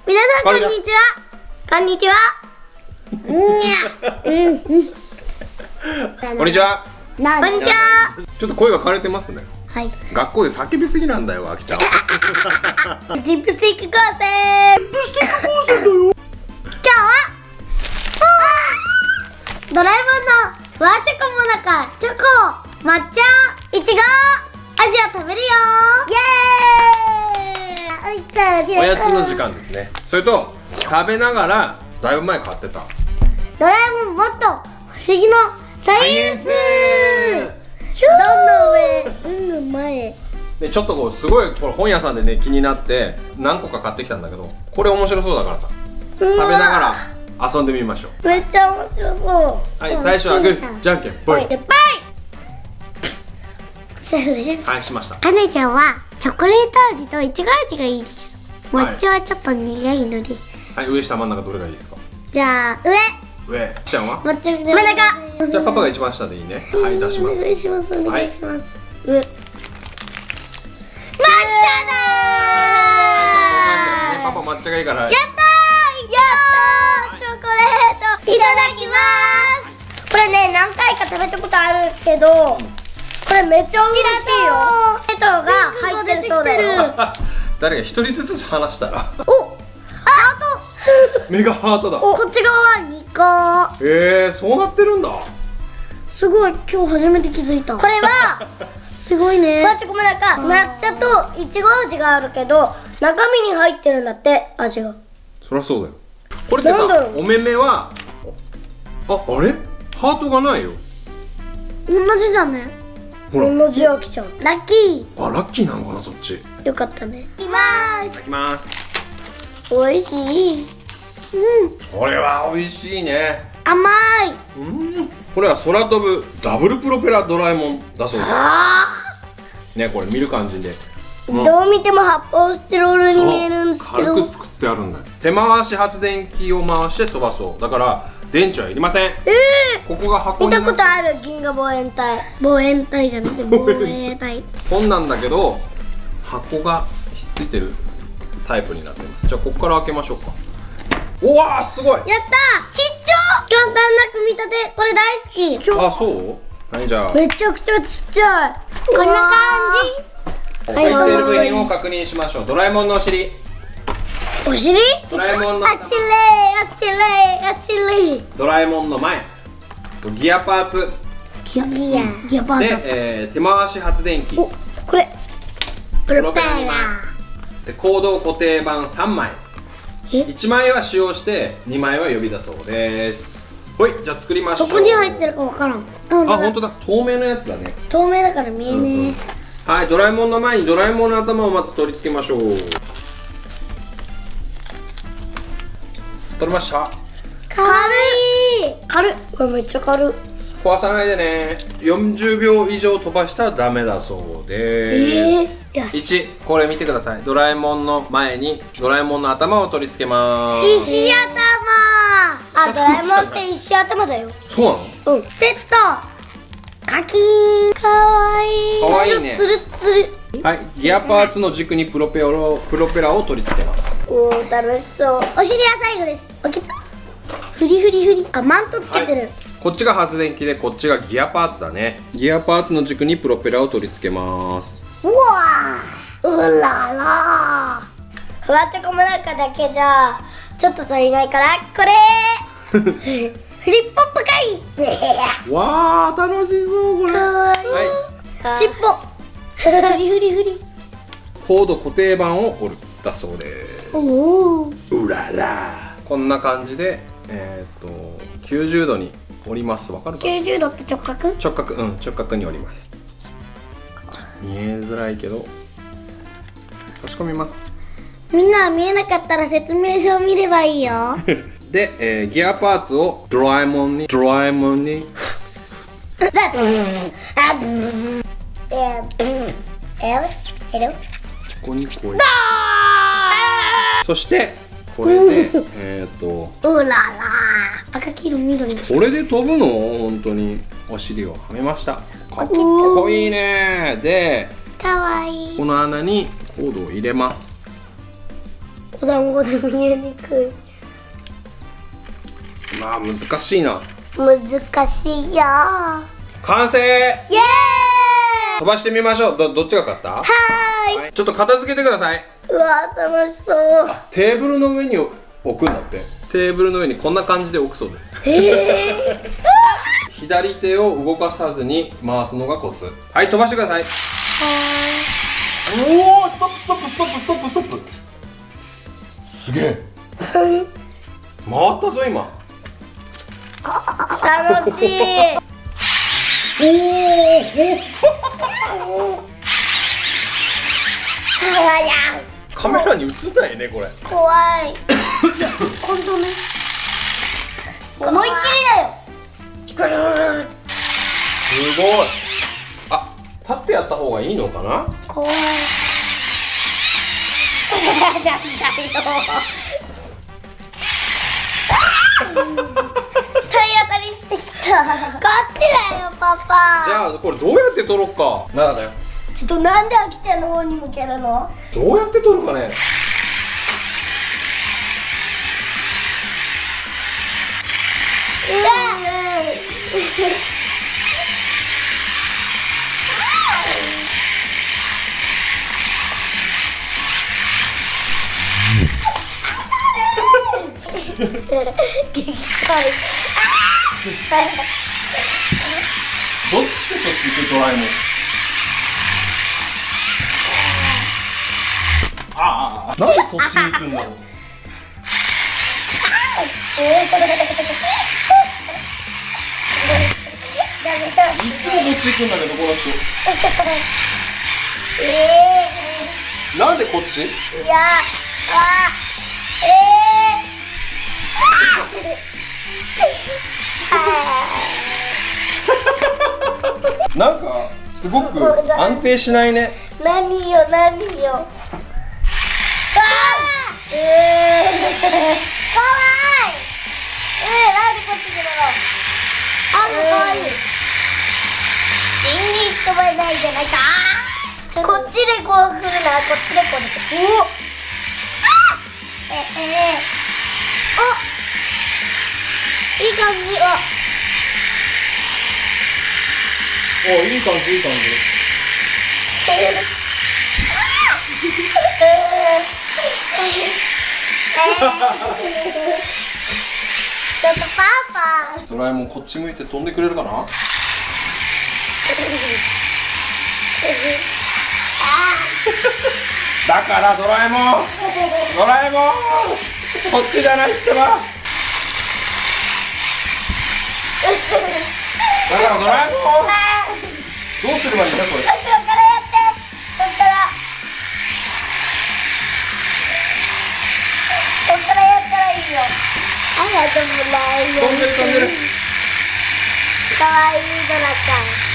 皆さんこんにちは。こんにちは。 こんにちは。 こんにちは。 ちょっと声が枯れてますね。 はい。 学校で叫びすぎなんだよ、あきちゃん。 リップスティック光線。 リップスティック光線だよ。 今日はドラえもんのふわチョコモナカチョコ抹茶いちご味を食べるよ。イエーイ。 おやつの時間ですね。それと食べながらだいぶ前買ってたドラえもんもっと不思議のサイエンス。どんどん前。 でちょっとこうすごいこれ本屋さんでね気になって何個か買ってきたんだけど、これ面白そうだからさ食べながら遊んでみましょう。 めっちゃ面白そう。 はい、最初はグーじゃんけんぽい。 はいシェフでしょ。 はいしました。 かねちゃんはチョコレート味といちご味がいいです。抹茶はちょっと苦いので、 はい、上下真ん中どれがいいですか？ じゃあ上ちゃんは抹茶真ん中。 じゃあパパが一番下でいいね。はい、出します。 お願いします。お願いします。抹茶だー。 パパ抹茶がいいから。 やったー。チョコレートいただきます。これね何回か食べたことあるけど、これめっちゃ美味しいよ。ポテトが入ってるそうだよ。 誰が一人ずつ話したら。 お、ハート。 メガハートだ。 こっち側は2個。 そうなってるんだ。 すごい、今日初めて気づいた。これはすごいね。抹茶といちご味があるけど中身に入ってるんだって味が。 そりゃそうだよ。これってさ、お目目はあれハートがないよ。 同じだね。 ほら同じ飽きちゃう。ラッキー。 あ、ラッキーなのかなそっち。 よかったね。いきまいただきます。 おいしい。 これは美味しいね。 甘い。 これは空飛ぶダブルプロペラドラえもんだそうですね。これ見る感じでどう見ても発泡スチロールに見えるんですけど、 軽く作ってあるんだよ。手回し発電機を回して飛ばそう。だから電池はいりません。ここが箱に見たことある。銀河防衛隊。防衛隊じゃなくて防衛隊。 本なんだけど箱がひっついてるタイプになってます。じゃあここから開けましょうか。おわーすごい。 やったー。ちっちゃ。簡単な組み立て。これ大好き。 あ、そう。はい、じゃあめちゃくちゃちっちゃい。こんな感じ。 入っている部品を確認しましょう。ドラえもんのお尻。 お尻？ ドラえもんのあしれー。 ドラえもんの前。ギアパーツギアパーツ。 で、手回し発電機。 お、これプロペラ。 でコード固定板3枚。1枚は使用して2枚は呼び出そうです。ほい、じゃあ作りましょう。 どこに入ってるかわからん。 あ、本当だ。透明のやつだね。 透明だから見えねえ。 はい、ドラえもんの前にドラえもんの頭をまず取り付けましょう。取れました。 軽い。これめっちゃ軽い。 壊さないでね。40秒以上飛ばしたらダメだそうです。 よし。 1、これ見てください。ドラえもんの前にドラえもんの頭を取り付けます。 石頭。あ、ドラえもんって石頭だよ。 そうなの？ セット。カキーン。かわいい。 かわいいね。 つるつる。 はい、ギアパーツの軸にプロペラを取り付けます。 おお、楽しそう。お尻は最後です。おきつ。フリフリ。あ、マントつけてる。 こっちが発電機でこっちがギアパーツだね。ギアパーツの軸にプロペラを取り付けます。 うわー。うらら。ふわチョコもなんかだけじゃちょっと足りないからこれ。フリッポップかい。 わー、楽しそうこれ。 かわいい。尻尾。フリ。 コード固定板を折ったそうです。 おお。 うらら。こんな感じで90度に折ります。わかるかな 90度って直角？ 直角に折ります。見えづらいけど差し込みます。 みんな見えなかったら説明書を見ればいいよ。 で、ギアパーツをドラえもんにここにこうそしてこれでうらら。赤黄色緑。 これで飛ぶの？本当にお尻をはめました。かっこいいね。でかわいい。 この穴にコードを入れます。 お団子で見えにくい。 まあ難しいな。 難しいよ。 完成。イエーイ。 飛ばしてみましょう。どっちが勝った？ はーい。 ちょっと片付けてください。 うわ楽しそう。 テーブルの上に置くんだって。テーブルの上にこんな感じで置くそうです。左手を動かさずに回すのがコツ。はい、飛ばしてください。おお、ストップストップストップストップストップ。すげえ。回ったぞ今。 楽しい。 おお。カメラに映んないねこれ。 怖い。今度ね。思いっきりだよ。 すごい。あ、立ってやった方がいいのかな。 怖い。なんだよ。体当たりしてきた。こっちだよパパ。 じゃあこれどうやって撮ろうか。なんだよ。 ちょっとなんであきちゃんの方に向けるの？ どうやって撮るかね。 激辛。 どっちとそっち行くドラえもん。なんでそっちに行くんだろう。いつもこっち行くんだけどこの人。なんでこっち？ いや、 なんかすごく安定しないね。 何よ。かわいい。なんでこっち来るの？かわいい。人に飛ばないじゃないか。こっちでこう来るな。こっちでこう来る。お。いい感じ。 お、いい感じいい感じ。 ちょっとパパ。 ドラえもんこっち向いて飛んでくれるかな。だからドラえもんこっちじゃないってば。だからドラえもんどうすればいいんだこれ。 後ろからやって。そっからやったらいいよ。ありがとうございます。 飛んでる。 かわいいドラちゃん。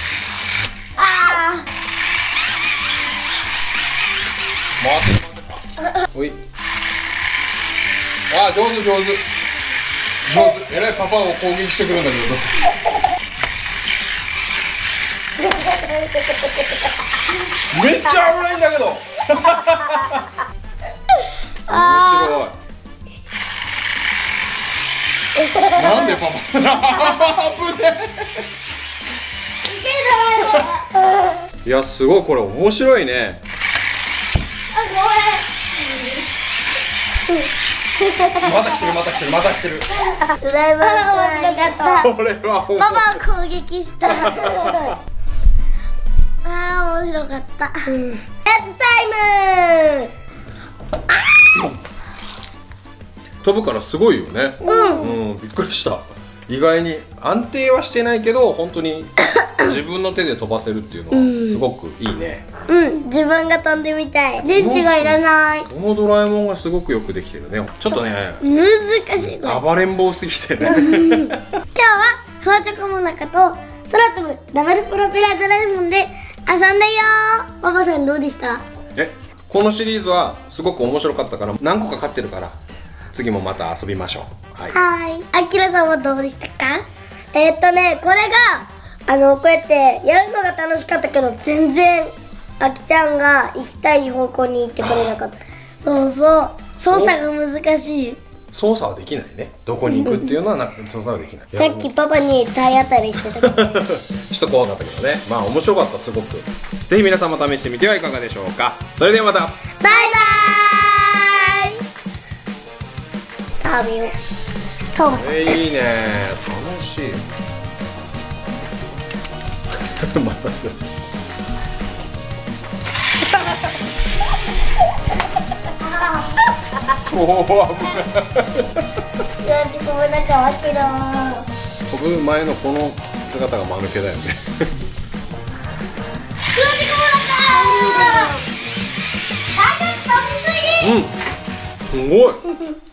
回ってる。おい。上手。えらいパパを攻撃してくるんだけど。めっちゃ危ないんだけど。面白い。なんでパパ。危ねえ。いやすごいこれ面白いね。また来てる。 ドラえもん面白かった。 これはパパを攻撃した。面白かった。やつタイム。 飛ぶからすごいよね。びっくりした。意外に安定はしてないけど本当に自分の手で飛ばせるっていうのはすごくいいね。 自分が飛んでみたい。電池がいらない。 このドラえもんがすごくよくできてるね。ちょっとね難しい。 暴れん坊すぎてね。 今日はフワチョコモナカと空飛ぶダブルプロペラドラえもんで遊んだよ。パパさんどうでした？ このシリーズはすごく面白かったから何個か買ってるから次もまた遊びましょう。 はい。あきらさんはどうでしたか？これがこうやってやるのが楽しかったけど全然あきちゃんが行きたい方向に行ってくれなかった。そうそう。 操作が難しい。 操作はできないね。どこに行くっていうのは操作はできない。 さっきパパに体当たりしてたけどちょっと怖かったけどね。まあ面白かった、すごく。ぜひ皆さんも試してみてはいかがでしょうか。それではまた。 バイバーイ。食べよう。そうそう。 いいね、楽しい。またす。おお、危ない。 ごめんなさい、わけだ。 飛ぶ前のこの姿が間抜けだよね。うん、すごい。